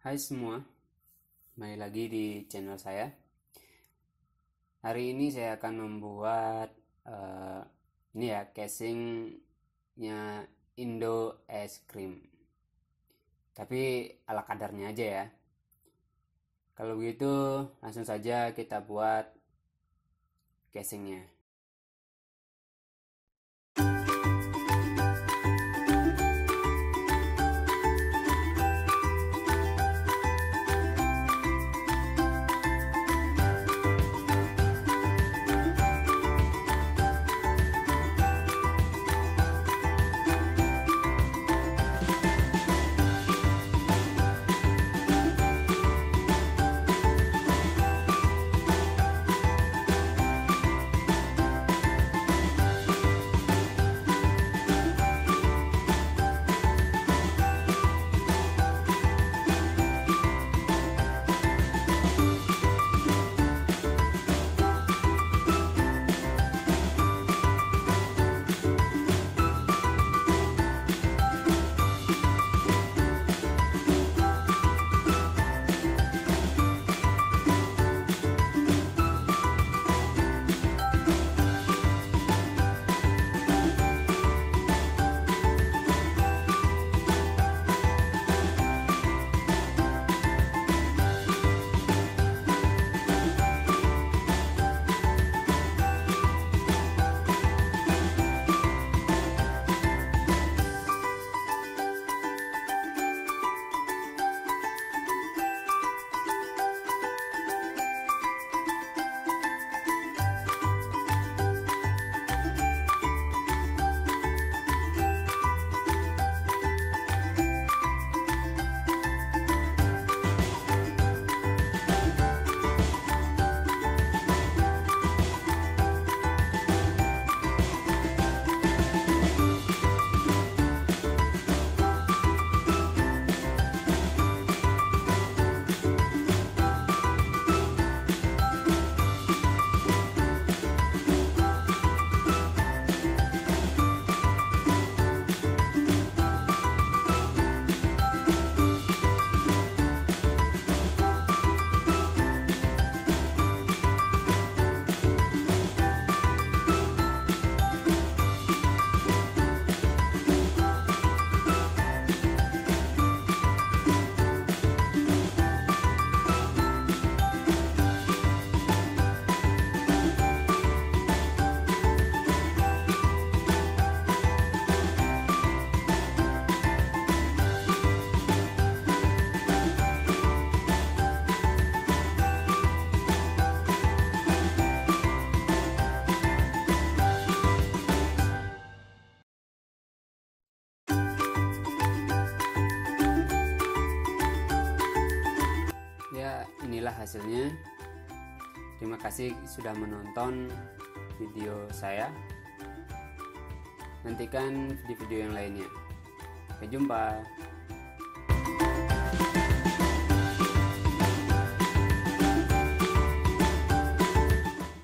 Hai semua, kembali lagi di channel saya. Hari ini saya akan membuat casingnya Indo es krim, tapi ala kadarnya aja ya. Kalau begitu langsung saja kita buat casingnya. Ya, inilah hasilnya. Terima kasih sudah menonton video saya. Nantikan di video yang lainnya. Sampai jumpa.